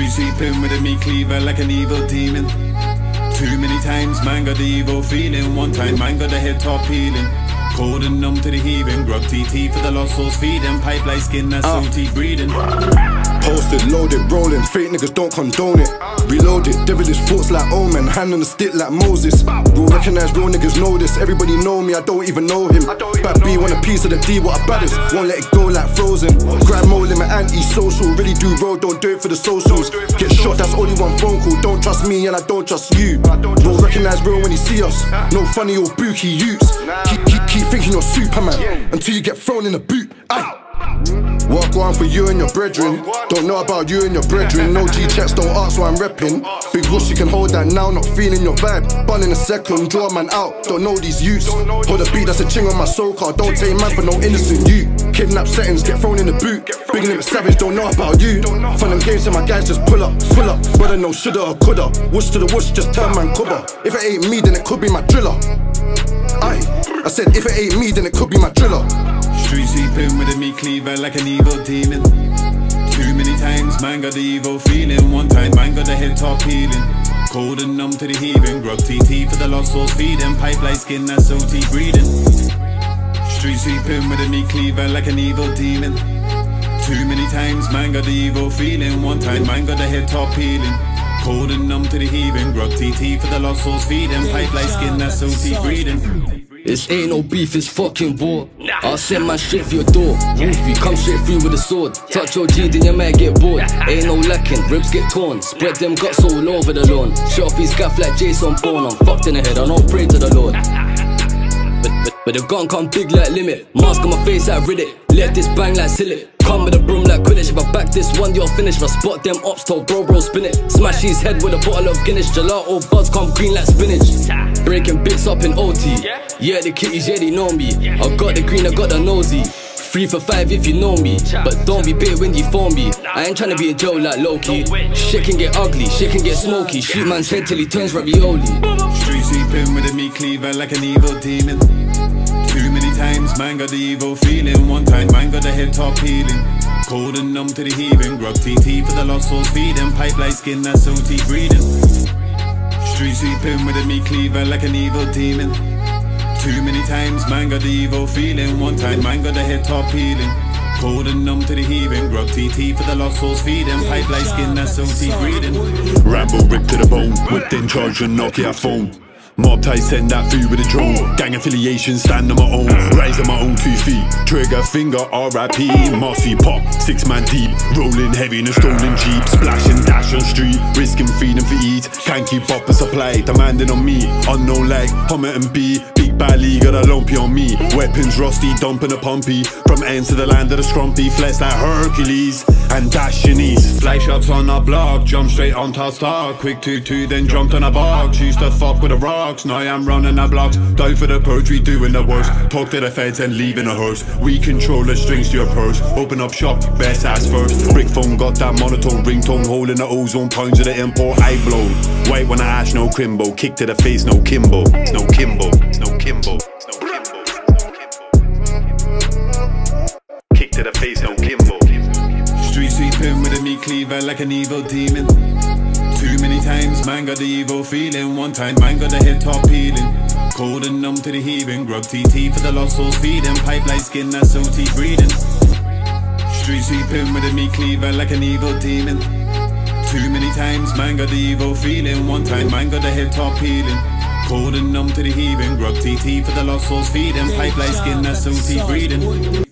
Street sweeping with a meat cleaver like an evil demon. Too many times man got the evil feeling. One time man got the head top peeling. Cold and numb to the heaving. Grub TT for the lost souls feeding. Pipe like skin that's salty breathing. Posted, loaded, rolling, fake niggas don't condone it. Reloaded, devilish thoughts like Omen, hand on the stick like Moses. Real recognize, real niggas know this. Everybody know me, I don't even know him. Bad B want a piece of the D, what a baddest. Won't let it go like Frozen. Grind more limit, anti-social. Really do road, don't do it for the socials. Get shot, that's only one phone call. Don't trust me and I don't trust you. Real recognize real when he see us. No funny or bookie youths. Keep thinking you're Superman until you get thrown in the boot. Aye. Walk on for you and your brethren. Don't know about you and your brethren. No G-checks, don't ask why I'm repping. Big Rush, you can hold that now, not feeling your vibe. Bun in a second, draw a man out, don't know these youths. Hold a beat, that's a ching on my soul card. Don't take man for no innocent you. Kidnap settings, get thrown in the boot. Big limit savage, don't know about you. Fun them games, so my guys just pull up. Whether no shoulda or coulda. Whoosh to the whoosh, just turn man cover. If it ain't me, then it could be my driller. Aye, I said if it ain't me, then it could be my driller. Street sweeping with a meat cleaver like an evil demon. Too many times man got the evil feeling. One time man got the head top peeling. Cold and numb to the heaving. Grub TT for the lost souls feeding. Pipe like skin that's salty breathing. Street sweeping with a meat cleaver like an evil demon. Too many times man got the evil feeling. One time man got the head top peeling. Cold and numb to the heaving. Grub TT for the lost souls feeding. Pipe like skin that's salty breathing. This ain't no beef, it's fucking war. I'll send man straight for your door. Wolfie, come straight through with a sword. Touch your G, then you might get bored. Ain't no lacking, ribs get torn. Spread them guts all over the lawn. Sharpies gaff like Jason Bourne. I'm fucked in the head, I don't pray to the Lord. But the gun come big like Limit. Mask on my face like Riddick. Let this bang like Sillet. Come with a broom like Quidditch. If I back this one, you're finished. If I spot them ops, told bro, spin it. Smash his head with a bottle of Guinness. Gelato buzz come green like spinach. Breaking bits up in OT. Yeah, the kitties, yeah, they know me. I got the green, I got the nosy. 3 for 5 if you know me. But don't be bait when you phone me. I ain't tryna be a Joe like Loki. Shit can get ugly, shit can get smoky. Shoot man's head till he turns ravioli. Street sweeping with a meat cleaver like an evil demon. Too many times man got the evil feeling. One time man got the head top peeling. Cold and numb to the heaving. Grub TT for the lost souls feeding. Pipe like skin that's salty breathing. Street sweeping with a meat cleaver like an evil demon. Too many times man got the evil feeling. One time man got the head top peeling. Cold and numb to the heaving. Grub TT for the lost souls feeding. Pipe like skin that's salty breathing. Rambo ripped to the bone, whipped in charge and Nokia phone. Mob ties send that through with a drone. Gang affiliation stand on my own. Rise on my own 2 feet. Trigger finger RIP. Mossy pop, 6-man deep. Rolling heavy in a stolen jeep. Splash and dash on street. Risking freedom for eat. Can't keep up a supply. Demanding on me. Unknown like Hummer and B. Big Bally got a lumpy on me. Weapons rusty, dumping a pumpy. From ends to the land of the scrumpy. Flesh like Hercules. And dashing east. Fly shots on our block. Jump straight on top star. Quick 2-2 then jumped on a box. Used to fuck with a rock. Now I'm running the blocks, die for the poetry, doing the worst. Talk to the feds and leaving a hearse. We control the strings to your purse. Open up shop, best ass first. Brick phone got that monotone ringtone, hole in the ozone, pounds of the import. I blow. White when I ash, no crimbo. Kick to the face, no Kimbo. No Kimbo. No Kimbo. Kick to the face, no Kimbo. Street sweeping with a meat cleaver like an evil demon. Too many times man got the evil feeling. One time man got the head top peeling. Cold and numb to the heaving. Grub TT for the lost souls feeding. Pipe like skin that's salty breathing. Street sweeping with a meat cleaver like an evil demon. Too many times man got the evil feeling. One time man got the head top peeling. Cold and numb to the heaving. Grub TT for the lost souls feeding. Pipe like skin that's salty breathing.